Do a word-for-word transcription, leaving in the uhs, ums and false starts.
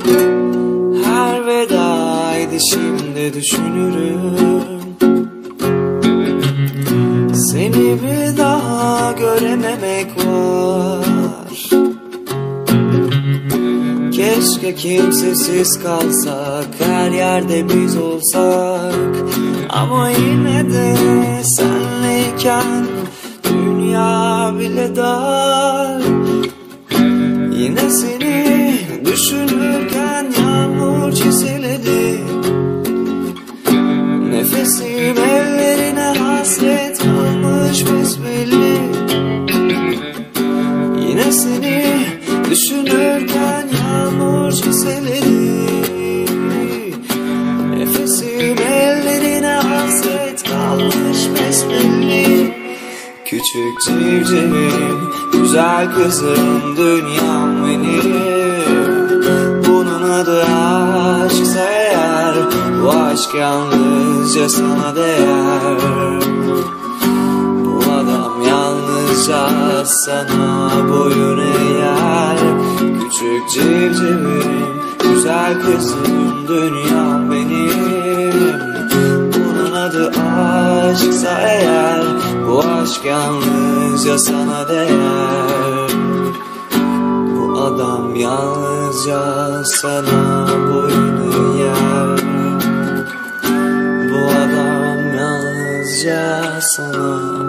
Her veda edişimde düşünürüm, seni bir daha görememek var. Keşke kimsesiz kalsak, her yerde biz olsak. Ama yine de senleyken dünya bile dar. Yine seni düşünürken yağmur çiseledi. Nefesim ellerine hasret kalmış besbelli. Yine seni düşünürken yağmur çiseledi. Nefesim ellerine hasret kalmış besbelli. Küçük civcivim, güzel kızım, dünyam benim. Bunun adı aşksa eğer, bu aşk yalnızca sana değer. Bu adam yalnızca sana boyun eğer. Küçük civcivim, güzel kızım, dünyam benim. Bunun adı aşksa eğer, bu aşk yalnızca sana değer. Bu adam yalnızca sana boyun eğer. Bu adam yalnızca sana